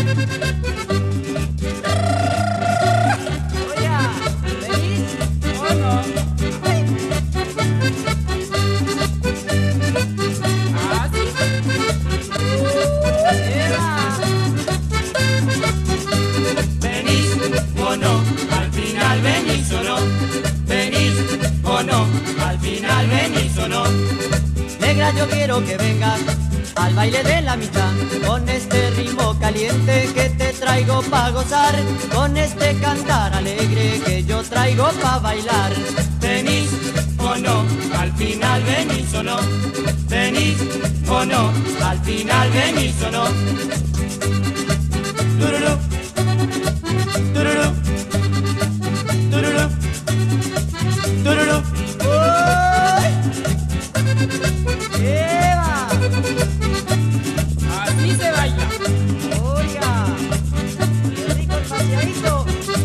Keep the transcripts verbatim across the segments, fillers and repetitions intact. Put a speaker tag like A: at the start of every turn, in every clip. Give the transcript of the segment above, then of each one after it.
A: Negra, yo quiero que vengas al baile de la mitad, con este ritmo caliente que te traigo pa' gozar, con este cantar alegre que yo traigo pa' bailar.
B: ¿Venís o no? Al final venís o no. ¿Venís o no? Al final venís o no. Tururú, tururú, tururú, tururú.
A: ¡Eva!
C: Así se baila.
A: Oiga, qué rico el paseadito.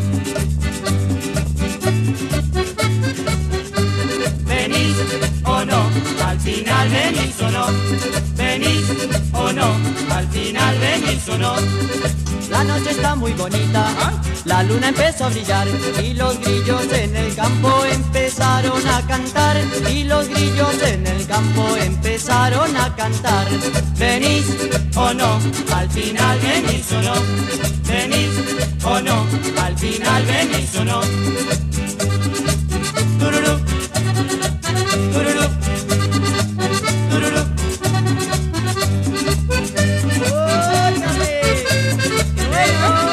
B: ¿Venís o no? Al final venís o no. ¿Venís o no? Al final venís o no.
A: La noche está muy bonita, la luna empezó a brillar y los grillos en el campo empezaron a cantar, y los grillos en el campo empezaron a cantar.
B: ¿Venís o no? Al final venís o no. ¿Venís o no? Al final venís o no. Tururú, tururú, tururú.
A: ¡Óigame! ¡Qué bueno!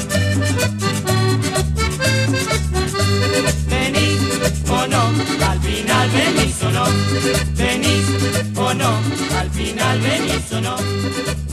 B: ¿Venís o no? Al final venís o no. ¿Venís o no? Al final venís o no.